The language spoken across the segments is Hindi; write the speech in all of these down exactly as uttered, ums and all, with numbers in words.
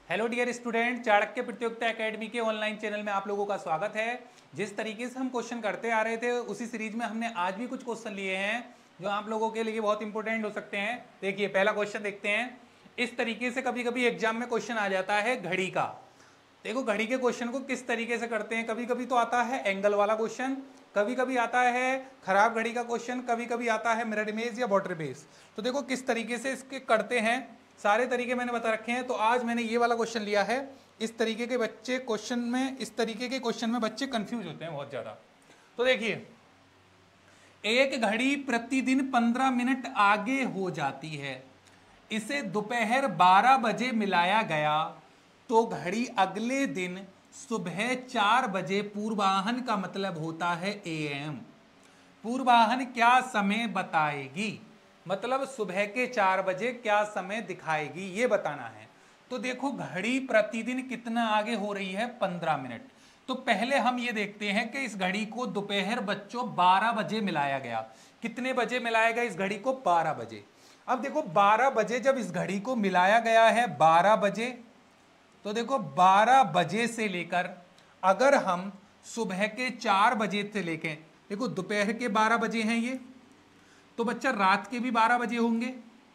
हेलो डियर स्टूडेंट, चाणक्य प्रतियोगिता एकेडमी के ऑनलाइन चैनल में आप लोगों का स्वागत है। जिस तरीके से हम क्वेश्चन करते आ रहे थे उसी सीरीज में हमने आज भी कुछ क्वेश्चन लिए हैं जो आप लोगों के लिए बहुत इंपॉर्टेंट हो सकते हैं। देखिए पहला क्वेश्चन देखते हैं। इस तरीके से कभी कभी एग्जाम में क्वेश्चन आ जाता है घड़ी का। देखो घड़ी के क्वेश्चन को किस तरीके से करते हैं। कभी कभी तो आता है एंगल वाला क्वेश्चन, कभी कभी आता है खराब घड़ी का क्वेश्चन, कभी कभी आता है मिरर इमेज या वाटर बेस। तो देखो किस तरीके से इसके करते हैं, सारे तरीके मैंने बता रखे हैं। तो आज मैंने ये वाला क्वेश्चन लिया है। इस तरीके के बच्चे क्वेश्चन में इस तरीके के क्वेश्चन में बच्चे कंफ्यूज होते हैं बहुत ज्यादा। तो देखिए, एक घड़ी प्रतिदिन पंद्रह मिनट आगे हो जाती है, इसे दोपहर बारह बजे मिलाया गया तो घड़ी अगले दिन सुबह चार बजे पूर्वाहन का मतलब होता है एएम। पूर्वाहन क्या समय बताएगी, मतलब सुबह के चार बजे क्या समय दिखाएगी, ये बताना है। तो देखो घड़ी प्रतिदिन कितना आगे हो रही है, पंद्रह मिनट। तो पहले हम ये देखते हैं कि इस घड़ी को दोपहर बच्चों बारह बजे मिलाया गया। कितने बजे मिलाया गया इस घड़ी को? बारह बजे। अब देखो बारह बजे जब इस घड़ी को मिलाया गया है बारह बजे, तो देखो बारह बजे से लेकर अगर हम सुबह के चार बजे से लेकर, देखो दोपहर के बारह बजे हैं ये, तो बच्चा रात के भी बारह बजे होंगे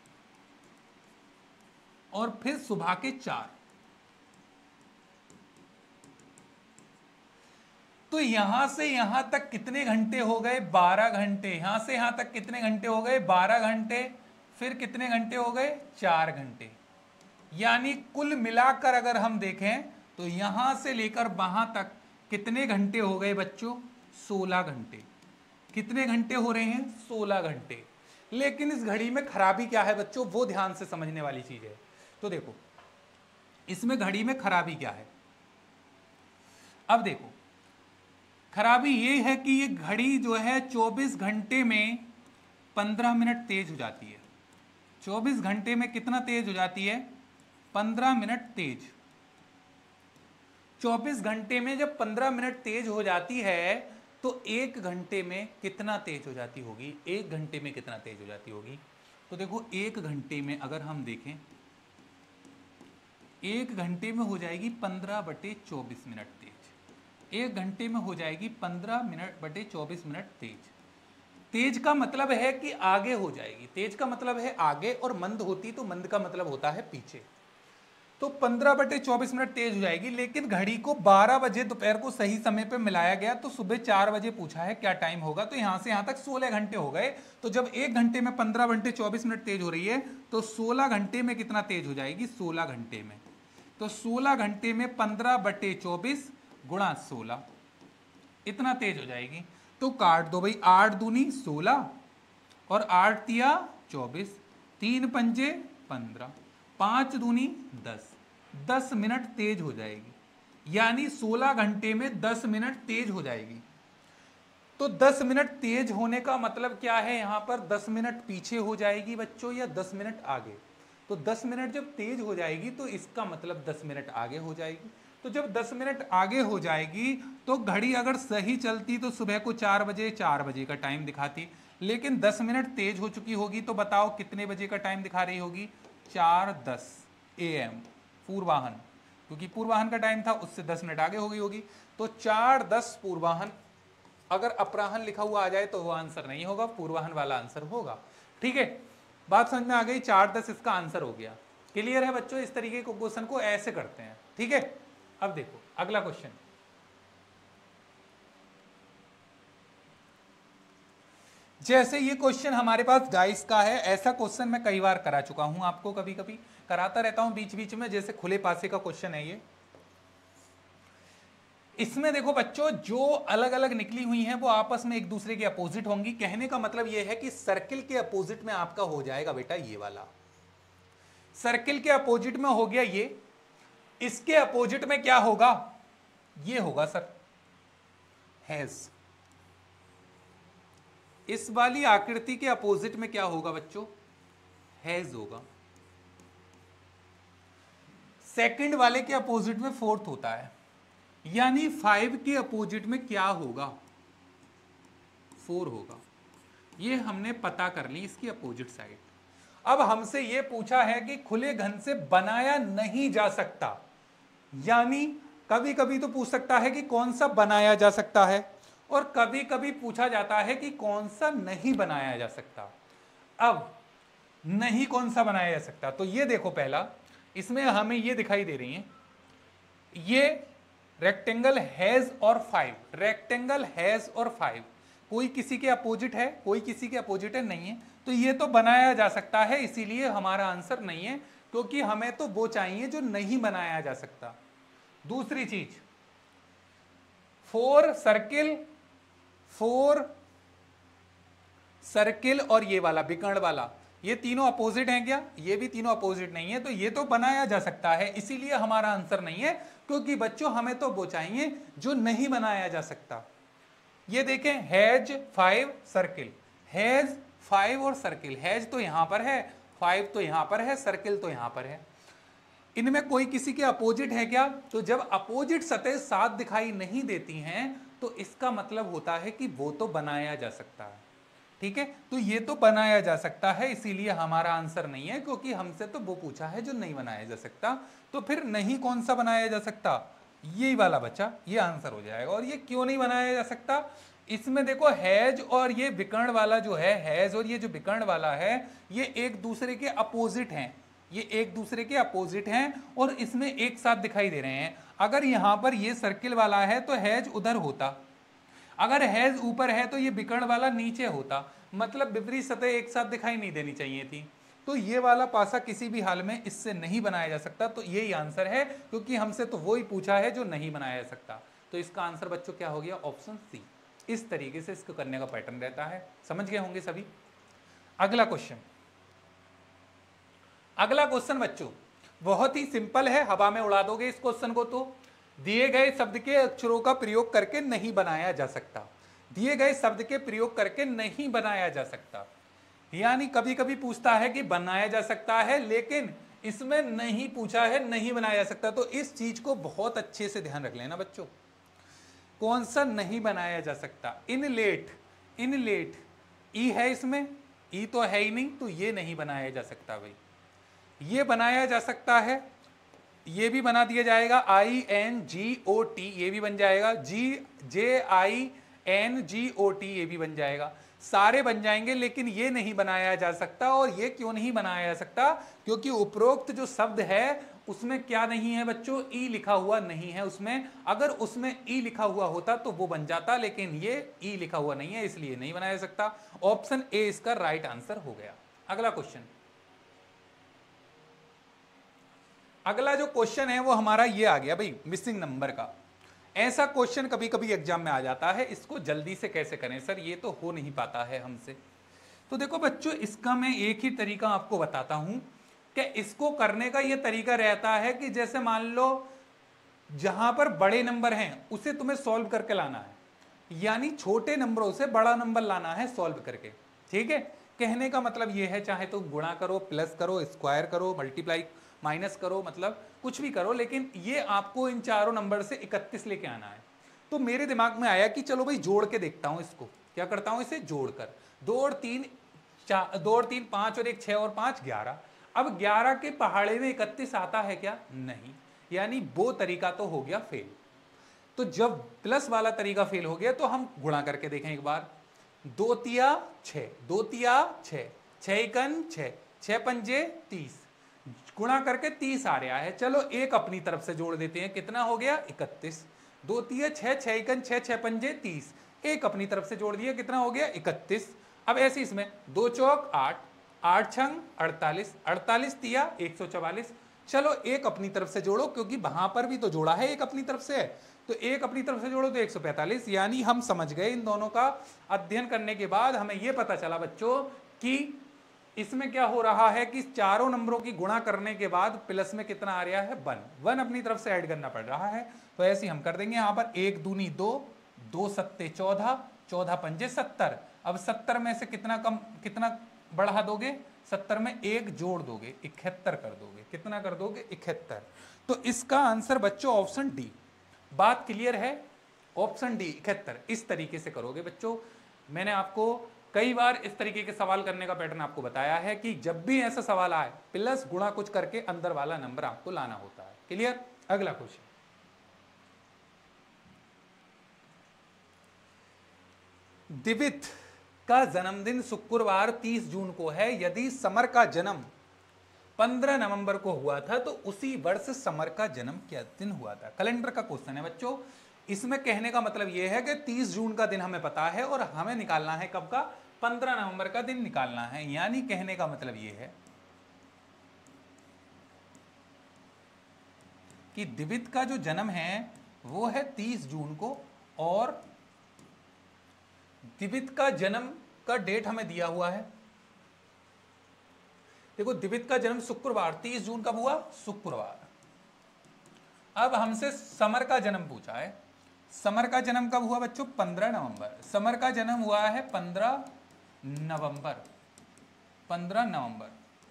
और फिर सुबह के चार। तो यहां से यहां तक कितने घंटे हो गए? बारह घंटे। यहां से यहां तक कितने घंटे हो गए? बारह घंटे। फिर कितने घंटे हो गए? चार घंटे। यानी कुल मिलाकर अगर हम देखें तो यहां से लेकर वहां तक कितने घंटे हो गए बच्चों? सोलह घंटे। कितने घंटे हो रहे हैं? सोलह घंटे। लेकिन इस घड़ी में खराबी क्या है बच्चों, वो ध्यान से समझने वाली चीज है। तो देखो इसमें घड़ी में खराबी क्या है। अब देखो खराबी ये है कि ये घड़ी जो है चौबीस घंटे में पंद्रह मिनट तेज हो जाती है। चौबीस घंटे में कितना तेज हो जाती है? पंद्रह मिनट तेज। चौबीस घंटे में जब पंद्रह मिनट तेज हो जाती है तो एक घंटे में कितना तेज हो जाती होगी? एक घंटे में कितना तेज हो जाती होगी? तो देखो एक घंटे में अगर हम देखें, एक घंटे में हो जाएगी पंद्रह बटे चौबीस मिनट तेज। एक घंटे में हो जाएगी पंद्रह मिनट बटे चौबीस मिनट तेज। तेज का मतलब है कि आगे हो जाएगी, तेज का मतलब है आगे, और मंद होती तो मंद का मतलब होता है पीछे। तो पंद्रह बटे चौबीस मिनट तेज हो जाएगी। लेकिन घड़ी को बारह बजे दोपहर को सही समय पे मिलाया गया तो सुबह चार बजे पूछा है क्या टाइम होगा, तो यहां से यहां तक सोलह घंटे हो गए। तो जब एक घंटे में पंद्रह बटे चौबीस मिनट तेज हो रही है तो सोलह घंटे में कितना तेज हो जाएगी? सोलह घंटे में। तो सोलह घंटे में पंद्रह बटे चौबीस गुणा सोलह, इतना तेज हो जाएगी। तो काट दो भाई, आठ दूनी सोलह और आठ तिया चौबीस, तीन पंजे पंद्रह, पांच दूनी दस, दस मिनट तेज हो जाएगी। यानी सोलह घंटे में दस मिनट तेज हो जाएगी। तो दस मिनट तेज होने का मतलब क्या है? यहां पर दस मिनट पीछे हो जाएगी बच्चों या दस मिनट आगे? तो दस मिनट जब तेज हो जाएगी तो इसका मतलब दस मिनट आगे हो जाएगी। तो जब दस मिनट आगे हो जाएगी तो घड़ी अगर सही चलती तो सुबह को चार बजे चार बजे का टाइम दिखाती, लेकिन दस मिनट तेज हो चुकी होगी तो बताओ कितने बजे का टाइम दिखा रही होगी? चार दस ए एम पूर्वाहन, क्योंकि पूर्वाहन का टाइम था उससे दस मिनट आगे हो गई होगी। तो चार दस पूर्वाहन। अगर अपराहन लिखा हुआ आ जाए तो वो आंसर नहीं होगा, पूर्वाहन वाला आंसर होगा। ठीक है, बात समझ में आ गई? चार दस इसका आंसर हो गया। क्लियर है बच्चों? इस तरीके के क्वेश्चन को ऐसे करते हैं। ठीक है, अब देखो अगला क्वेश्चन। जैसे ये क्वेश्चन हमारे पास डाइस का है, ऐसा क्वेश्चन मैं कई बार करा चुका हूं आपको, कभी कभी कराता रहता हूं बीच बीच में। जैसे खुले पासे का क्वेश्चन है ये। इसमें देखो बच्चों जो अलग अलग निकली हुई हैं वो आपस में एक दूसरे के अपोजिट होंगी। कहने का मतलब ये है कि सर्किल के अपोजिट में आपका हो जाएगा बेटा ये वाला। सर्किल के अपोजिट में हो गया ये, इसके अपोजिट में क्या होगा? ये होगा सर हैज। इस वाली आकृति के अपोजिट में क्या होगा बच्चों? हैज होगा। सेकंड वाले के अपोजिट में फोर्थ होता है, यानी फाइव के अपोजिट में क्या होगा? फोर होगा। ये हमने पता कर ली इसकी अपोजिट साइड। अब हमसे यह पूछा है कि खुले घन से बनाया नहीं जा सकता, यानी कभी कभी तो पूछ सकता है कि कौन सा बनाया जा सकता है, और कभी कभी पूछा जाता है कि कौन सा नहीं बनाया जा सकता। अब नहीं कौन सा बनाया जा सकता, तो ये देखो पहला, इसमें हमें ये दिखाई दे रही है, ये रेक्टेंगल हैज और फाइव, रेक्टेंगल हैज और फाइव, कोई किसी के अपोजिट है, कोई किसी के अपोजिट है नहीं है, तो ये तो बनाया जा सकता है, इसीलिए हमारा आंसर नहीं है, क्योंकि हमें तो वो चाहिए जो नहीं बनाया जा सकता। दूसरी चीज, फोर सर्किल, फोर सर्किल और ये वाला विकर्ण वाला, ये तीनों अपोजिट हैं क्या? ये भी तीनों अपोजिट नहीं है, तो ये तो बनाया जा सकता है, इसीलिए हमारा आंसर नहीं है, क्योंकि बच्चों हमें तो वो चाहिए जो नहीं बनाया जा सकता। ये देखें, has five circle, has five और सर्किल, हैज तो यहां पर है, फाइव तो यहां पर है, सर्किल तो यहां पर है, इनमें कोई किसी के अपोजिट है क्या? तो जब अपोजिट सतह साथ दिखाई नहीं देती हैं तो इसका मतलब होता है कि वो तो बनाया जा सकता है। ठीक है, तो ये तो बनाया जा सकता है, इसीलिए हमारा आंसर नहीं है, क्योंकि हमसे तो वो पूछा है जो नहीं बनाया जा सकता। तो फिर नहीं कौन सा बनाया जा सकता? यही वाला बच्चा, ये आंसर हो जाएगा। और ये क्यों नहीं बनाया जा सकता? इसमें देखो हैज और ये विकर्ण वाला जो है, हैज और ये जो विकर्ण वाला है, ये एक दूसरे के अपोजिट हैं, ये एक दूसरे के अपोजिट हैं और इसमें एक साथ दिखाई दे रहे हैं। अगर यहां पर ये सर्किल वाला है तो हैज उधर होता, अगर हैज ऊपर है तो ये विकर्ण वाला नीचे होता, मतलब विपरीत सतह एक साथ दिखाई नहीं देनी चाहिए थी। तो ये वाला पासा किसी भी हाल में इससे नहीं बनाया जा सकता, तो यही आंसर है, क्योंकि हमसे तो वो ही पूछा है जो नहीं बनाया जा सकता। तो इसका आंसर बच्चों क्या हो गया? Option C. इस तरीके से इसको करने का पैटर्न रहता है, समझ गए होंगे सभी। अगला क्वेश्चन, अगला क्वेश्चन बच्चों बहुत ही सिंपल है, हवा में उड़ा दोगे इस क्वेश्चन को। तो दिए गए शब्द के अक्षरों का प्रयोग करके नहीं बनाया जा सकता, दिए गए शब्द के प्रयोग करके नहीं बनाया जा सकता, यानी कभी कभी पूछता है कि बनाया जा सकता है, लेकिन इसमें नहीं पूछा है नहीं बनाया जा सकता। तो इस चीज को बहुत अच्छे से ध्यान रख लेना बच्चों, कौन सा नहीं बनाया जा सकता? इनलेट, इनलेट ई है इसमें, ई तो है ही नहीं, तो ये नहीं बनाया जा सकता भाई। ये बनाया जा सकता है, ये भी बना दिया जाएगा, I N G O T, ये भी बन जाएगा, जी जे I N G O T, ये भी बन जाएगा, सारे बन जाएंगे, लेकिन ये नहीं बनाया जा सकता। और ये क्यों नहीं बनाया जा सकता? क्योंकि उपरोक्त जो शब्द है उसमें क्या नहीं है बच्चों? ई लिखा हुआ नहीं है उसमें। अगर उसमें ई लिखा हुआ होता तो वो बन जाता, लेकिन ये ई लिखा हुआ नहीं है, इसलिए नहीं बनाया जा सकता। ऑप्शन ए इसका राइट आंसर हो गया। अगला क्वेश्चन, अगला जो क्वेश्चन है वो हमारा ये आ गया भाई, मिसिंग नंबर का। ऐसा क्वेश्चन कभी कभी एग्जाम में आ जाता है, इसको जल्दी से कैसे करें सर, ये तो हो नहीं पाता है हमसे। तो देखो बच्चों, इसका मैं एक ही तरीका आपको बताता हूं कि इसको करने का ये तरीका रहता है कि जैसे मान लो जहां पर बड़े नंबर हैं उसे तुम्हें सॉल्व करके लाना है, यानी छोटे नंबरों से बड़ा नंबर लाना है सॉल्व करके। ठीक है, कहने का मतलब ये है, चाहे तो गुणा करो, प्लस करो, स्क्वायर करो, मल्टीप्लाई माइनस करो, मतलब कुछ भी करो, लेकिन ये आपको इन चारों नंबर से इकतीस लेके आना है। तो मेरे दिमाग में आया कि चलो भाई जोड़ के देखता हूं इसको, क्या करता हूं इसे जोड़कर, दो और तीन चार, दो और तीन पांच और एक छह और पांच ग्यारह। अब ग्यारह के पहाड़े में इकतीस आता है क्या? नहीं, यानी वो तरीका तो हो गया फेल। तो जब प्लस वाला तरीका फेल हो गया तो हम गुणा करके देखें एक बार, दो तिया छह, दो तिया छह, छह इकन छह, छह पंजे तीस, गुणा करके तीस आ रहा है। चलो एक अपनी तरफ से जोड़ देते हैं, कितना हो गया? इकतीस। दो तिया छह, छह इकन छह, छह पंजे तीस, एक अपनी तरफ से जोड़ दिया, कितना हो गया? इकतीस। अब ऐसे इसमें दो चौक आठ, आठ छंग अड़तालीस, अड़तालीस तिया एक सौ चवालीस। चलो एक अपनी तरफ से जोड़ो, क्योंकि वहां पर भी तो जोड़ा है, एक अपनी तरफ से है, तो एक अपनी तरफ से जोड़ो तो एक सौ पैंतालीस। यानी हम समझ गए, इन दोनों का अध्ययन करने के बाद हमें यह पता चला बच्चों कि इसमें क्या हो रहा है कि चारों नंबरों की गुणा करने के बाद प्लस में कितना आ रहा है? वन, वन अपनी तरफ से ऐड करना पड़ रहा है। तो ऐसे हम कर देंगे, यहां पर एक दूनी दो, दो सत्ते चौदह, चौदह पंजे सत्तर। अब सत्तर में से कितना कम, कितना बढ़ा दोगे? सत्तर में एक जोड़ दोगे, इकहत्तर कर दोगे। कितना कर दोगे? इकहत्तर। तो इसका आंसर बच्चों ऑप्शन डी। बात क्लियर है? ऑप्शन डी इकहत्तर। इस तरीके से करोगे बच्चों। मैंने आपको कई बार इस तरीके के सवाल करने का पैटर्न आपको बताया है कि जब भी ऐसा सवाल आए प्लस गुणा कुछ करके अंदर वाला नंबर आपको लाना होता है। क्लियर? अगला क्वेश्चन, दिवित का जन्मदिन शुक्रवार तीस जून को है। यदि समर का जन्म पंद्रह नवंबर को हुआ था तो उसी वर्ष समर का जन्म क्या दिन हुआ था? कैलेंडर का क्वेश्चन है बच्चों। इसमें कहने का मतलब यह है कि तीस जून का दिन हमें पता है और हमें निकालना है कब का? पंद्रह नवंबर का दिन निकालना है। यानी कहने का मतलब यह है कि दिवित का जो जन्म है वो है तीस जून को और दिवित का जन्म का डेट हमें दिया हुआ है। देखो, दिवित का जन्म शुक्रवार तीस जून कब हुआ? शुक्रवार। अब हमसे समर का जन्म पूछा है। समर का जन्म कब हुआ बच्चों? पंद्रह नवंबर। समर का जन्म हुआ है पंद्रह नवंबर। पंद्रह नवंबर।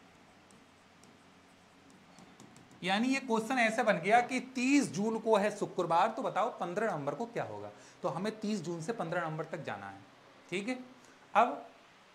यानी ये क्वेश्चन ऐसे बन गया कि तीस जून को है शुक्रवार, तो बताओ पंद्रह नवंबर को क्या होगा? तो हमें तीस जून से पंद्रह नवंबर तक जाना है। ठीक है। अब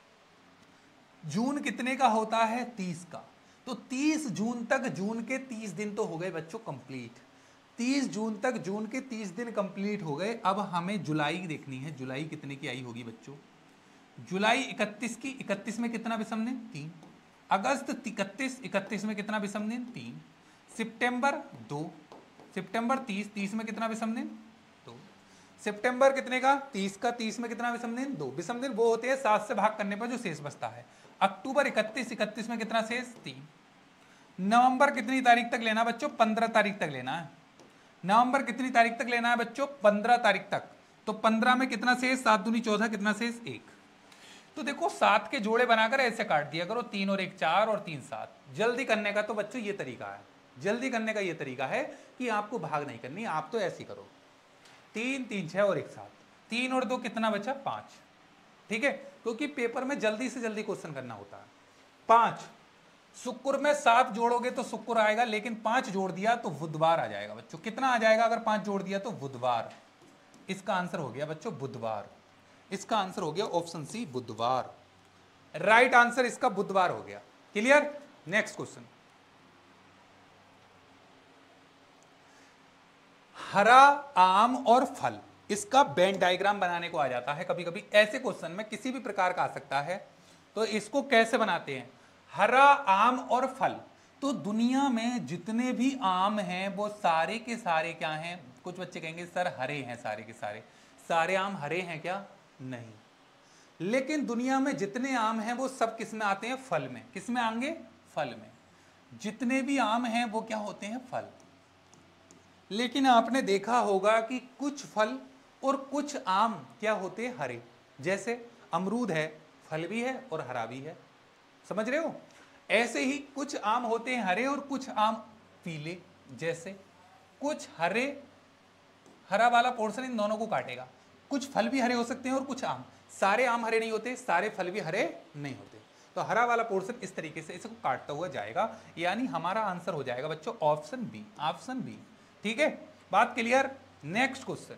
जून कितने का होता है? तीस का। तो तीस जून तक जून के तीस दिन तो हो गए बच्चों कंप्लीट। तीस जून तक जून के तीस दिन कंप्लीट हो गए। अब हमें जुलाई देखनी है। जुलाई कितने की आई होगी बच्चों? जुलाई इकतीस की। इकतीस में कितना विषम दिन? तीन। अगस्त इकतीस। इकतीस में कितना विषम दिन? तीन। सितंबर दो। सितंबर तीस। तीस में कितना विषम दिन? दो। सितंबर कितने का? तीस का। तीस में कितना विषम दिन? दो। विषम दिन वो होते हैं सात से भाग करने पर जो शेष बचता है। अक्टूबर इकतीस। इकतीस में कितना शेष? तीन। नवंबर कितनी तारीख तक लेना बच्चों? पंद्रह तारीख तक लेना है। नवंबर कितनी तारीख तक लेना है बच्चों? पंद्रह तारीख तक। तो पंद्रह में कितना शेष? सात दूनी चौदह। कितना शेष? एक। तो देखो, सात के जोड़े बनाकर ऐसे काट दिया करो, तीन और एक चार और तीन सात। जल्दी करने का तो बच्चों ये तरीका है। जल्दी करने का ये तरीका है कि आपको भाग नहीं करनी, आप तो ऐसे करो, तीन तीन छह और एक सात। तीन और दो कितना बचा? पांच। ठीक है, क्योंकि पेपर में जल्दी से जल्दी क्वेश्चन करना होता है। पांच। शुक्र में सात जोड़ोगे तो शुक्र आएगा, लेकिन पांच जोड़ दिया तो बुधवार आ जाएगा बच्चों। कितना आ जाएगा अगर पांच जोड़ दिया तो? बुधवार। इसका आंसर हो गया बच्चों बुधवार। इसका आंसर हो गया ऑप्शन सी बुधवार। राइट आंसर इसका बुधवार हो गया। क्लियर? नेक्स्ट क्वेश्चन, हरा आम और फल, इसका वेन डायग्राम बनाने को आ जाता है कभी कभी। ऐसे क्वेश्चन में किसी भी प्रकार का आ सकता है, तो इसको कैसे बनाते हैं? हरा आम और फल। तो दुनिया में जितने भी आम हैं वो सारे के सारे क्या हैं? कुछ बच्चे कहेंगे सर हरे हैं सारे के सारे। सारे आम हरे हैं क्या? नहीं। लेकिन दुनिया में जितने आम हैं वो सब किस में आते हैं? फल में। किस में आएंगे? फल में। जितने भी आम हैं वो क्या होते हैं? फल। लेकिन आपने देखा होगा कि कुछ फल और कुछ आम क्या होते हैं? हरे। जैसे अमरूद है, फल भी है और हरा भी है। समझ रहे हो? ऐसे ही कुछ आम होते हैं हरे और कुछ आम पीले। जैसे कुछ हरे, हरा वाला पोर्शन इन दोनों को काटेगा। कुछ फल भी हरे हो सकते हैं और कुछ आम। सारे आम हरे नहीं होते, सारे फल भी हरे नहीं होते। तो हरा वाला पोर्शन इस तरीके से इसको काटता हुआ जाएगा। यानी हमारा आंसर हो जाएगा बच्चों ऑप्शन बी। Option B. ठीक है, बात क्लियर? नेक्स्ट क्वेश्चन,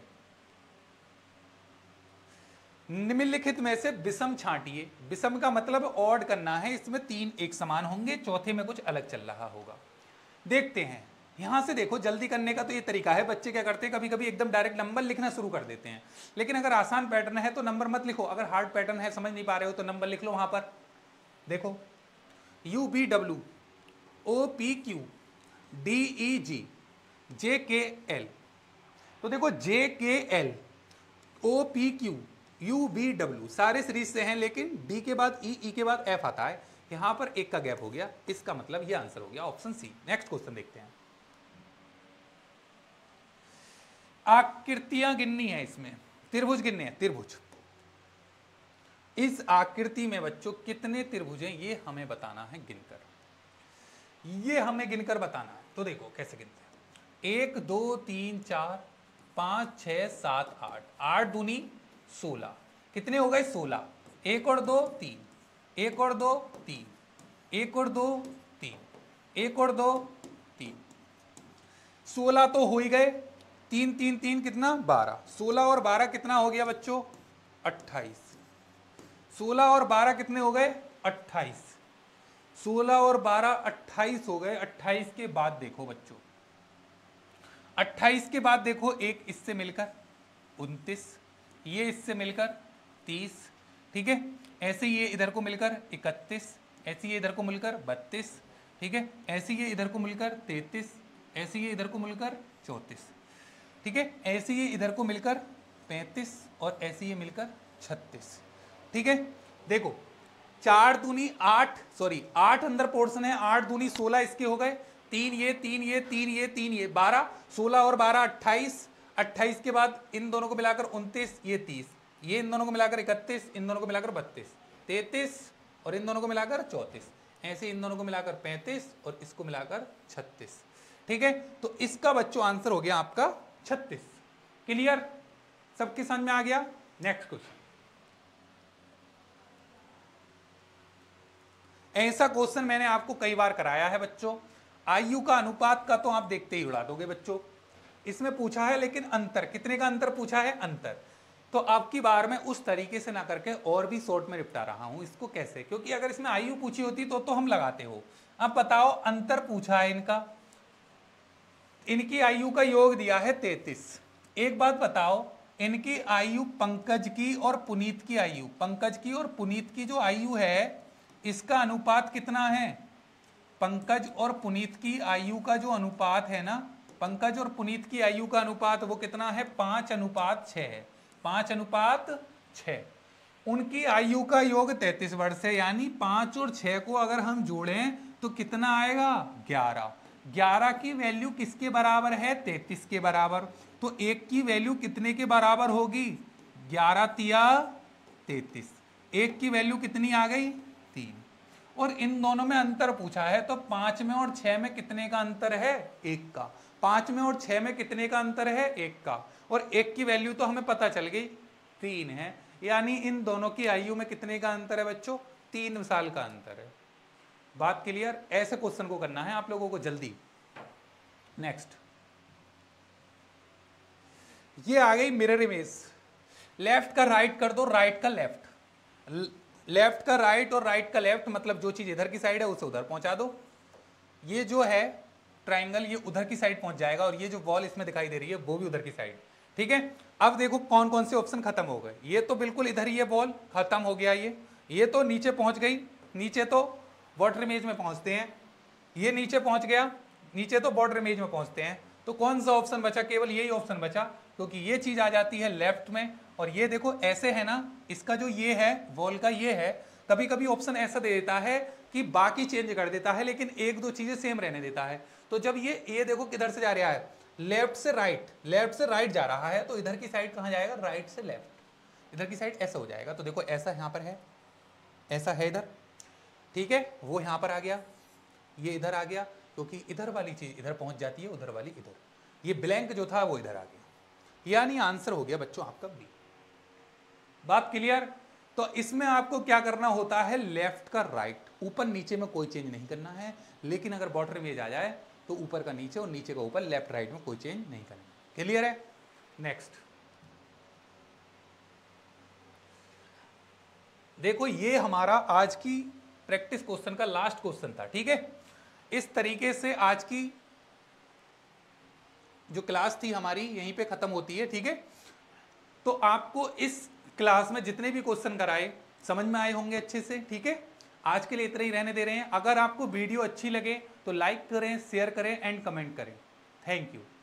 निम्नलिखित में से विषम छांटिए। विषम का मतलब ऑड करना है। इसमें तीन एक समान होंगे, चौथे में कुछ अलग चल रहा होगा। देखते हैं। यहां से देखो, जल्दी करने का तो ये तरीका है। बच्चे क्या करते हैं, कभी कभी एकदम डायरेक्ट नंबर लिखना शुरू कर देते हैं। लेकिन अगर आसान पैटर्न है तो नंबर मत लिखो। अगर हार्ड पैटर्न है, समझ नहीं पा रहे हो, तो नंबर लिख लो वहां पर। देखो, U B W, O P Q, D E G, J K L. तो देखो, J K L, O P Q, U B W सारे सीरीज से हैं, लेकिन डी के बाद ई, ई के बाद एफ आता है। यहां पर एक का गैप हो गया। इसका मतलब ये आंसर हो गया ऑप्शन सी। नेक्स्ट क्वेश्चन देखते हैं। आकृतियां गिननी है, इसमें त्रिभुज गिनने हैं। त्रिभुज, इस आकृति में बच्चों कितने त्रिभुज हैं ये हमें बताना है गिनकर। ये हमें गिनकर बताना है। तो देखो कैसे गिनते हैं। एक, दो, तीन, चार, पांच, छह, सात, आठ। आठ दूनी सोलह। कितने हो गए? सोलह। एक और दो, तीन। एक और दो, तीन। एक और दो, तीन। एक और दो, तीन। सोलह तो हो ही गए। तीन तीन तीन कितना? बारह। सोलह और बारह कितना हो गया बच्चों? अट्ठाईस। सोलह और बारह कितने हो गए, अट्ठाईस। सोलह और बारह अट्ठाईस हो गए। अट्ठाईस के बाद देखो बच्चों, अट्ठाईस के बाद देखो, एक इससे मिलकर उनतीस, ये इससे मिलकर तीस, ठीक है। ऐसे ये इधर को मिलकर इकतीस, ऐसे ये इधर को मिलकर बत्तीस, ठीक है। ऐसे ये इधर को मिलकर तैतीस, ऐसे ये इधर को मिलकर चौंतीस, ठीक है। ऐसे ये इधर को मिलकर पैंतीस और ऐसे ये मिलकर छत्तीस, ठीक है। देखो चार दूनी आठ, सॉरी आठ अंदर पोर्शन है, आठ दूनी सोलह इसके हो गए, तीन ये तीन ये तीन ये तीन ये बारह, सोलह और बारह अट्ठाईस, अट्ठाईस के बाद इन दोनों को मिलाकर उनतीस, ये तीस, ये इन दोनों को मिलाकर इकतीस, इन दोनों को मिलाकर बत्तीस, तैतीस और इन दोनों को मिलाकर चौंतीस, ऐसे इन दोनों को मिलाकर पैंतीस और इसको मिलाकर छत्तीस, ठीक है। तो इसका बच्चों आंसर हो गया आपका छत्तीस। क्लियर, सबके समझ में आ गया। नेक्स्ट क्वेश्चन, ऐसा क्वेश्चन मैंने आपको कई बार कराया है बच्चों। आयु का अनुपात का तो आप देखते ही उड़ा दोगे बच्चों। इसमें पूछा है लेकिन अंतर, कितने का अंतर पूछा है, अंतर। तो आपकी बार में उस तरीके से ना करके और भी शॉर्ट में निपटा रहा हूं इसको। कैसे, क्योंकि अगर इसमें आयु पूछी होती तो तो हम लगाते हो। अब बताओ, अंतर पूछा है इनका, इनकी आयु का योग दिया है तैतीस। एक बात बताओ, इनकी आयु पंकज की और पुनीत की आयु, पंकज की और पुनीत की जो आयु है इसका अनुपात कितना है। पंकज और पुनीत की आयु का जो अनुपात है ना, पंकज और पुनीत की आयु का अनुपात वो कितना है, पांच अनुपात छह है, पांच अनुपात छह। उनकी आयु का योग तैतीस वर्ष है, यानी पांच और छह को अगर हम जोड़ें तो कितना आएगा, ग्यारह। ग्यारह की वैल्यू किसके बराबर है, तैतीस के बराबर। तो एक की वैल्यू कितने के बराबर होगी, ग्यारह तिया तैतीस। एक की वैल्यू कितनी आ गई, तीन। और इन दोनों में अंतर पूछा है, तो पांच में और छह में कितने का अंतर है, एक का। पांच में और छह में कितने का अंतर है, एक का। और एक की वैल्यू तो हमें पता चल गई, तीन है, यानी इन दोनों की आयु में कितने का अंतर है बच्चों, तीन साल का अंतर है। बात क्लियर। ऐसे क्वेश्चन को करना है आप लोगों को जल्दी। नेक्स्ट, ये आ गई मिरर इमेज। लेफ्ट का राइट कर दो, राइट का लेफ्ट, लेफ्ट का राइट और राइट का लेफ्ट, मतलब जो चीज इधर की साइड है उसे उधर पहुंचा दो। ये जो है ट्राइंगल ये उधर की साइड पहुंच जाएगा, और ये जो वॉल इसमें दिखाई दे रही है वो भी उधर की साइड, ठीक है। अब देखो कौन कौन से ऑप्शन खत्म हो गए। ये तो बिल्कुल इधर ही है, वॉल खत्म हो गया। ये ये तो नीचे पहुंच गई, नीचे तो वाटर इमेज में पहुंचते हैं। ये नीचे पहुंच गया, नीचे तो बॉर्डर इमेज में पहुंचते हैं। तो कौन सा ऑप्शन बचा, केवल यही ऑप्शन बचा, क्योंकि ये चीज आ जाती है लेफ्ट में। और ये देखो ऐसे है ना, इसका जो ये है वॉल का ये है, कभी कभी ऑप्शन ऐसा दे देता है कि बाकी चेंज कर देता है लेकिन एक दो चीजें सेम रहने देता है। तो जब ये ये देखो किधर से जा रहा है, लेफ्ट से राइट, लेफ्ट से राइट जा रहा है, तो इधर की साइड कहाँ जाएगा, राइट से लेफ्ट। इधर की साइड ऐसा हो जाएगा। तो देखो ऐसा यहाँ पर है, ऐसा है इधर, ठीक है, वो यहाँ पर आ गया, ये इधर आ गया, क्योंकि इधर वाली चीज इधर पहुंच जाती है, उधर वाली इधर। ये ब्लैंक जो था वो इधर आ गया, यानी आंसर हो गया बच्चों आपका बी। बात क्लियर। तो इसमें आपको क्या करना होता है, लेफ्ट का राइट, ऊपर नीचे में कोई चेंज नहीं करना है। लेकिन अगर बॉर्डर इमेज आ जाए तो ऊपर का नीचे और नीचे का ऊपर, लेफ्ट राइट में कोई चेंज नहीं करना। क्लियर है। नेक्स्ट देखो, ये हमारा आज की प्रैक्टिस क्वेश्चन का लास्ट क्वेश्चन था, ठीक है। इस तरीके से आज की जो क्लास थी हमारी यहीं पे खत्म होती है, ठीक है। तो आपको इस क्लास में जितने भी क्वेश्चन कराए समझ में आए होंगे अच्छे से, ठीक है। आज के लिए इतना ही रहने दे रहे हैं। अगर आपको वीडियो अच्छी लगे तो लाइक करें, शेयर करें एंड कमेंट करें। Thank you.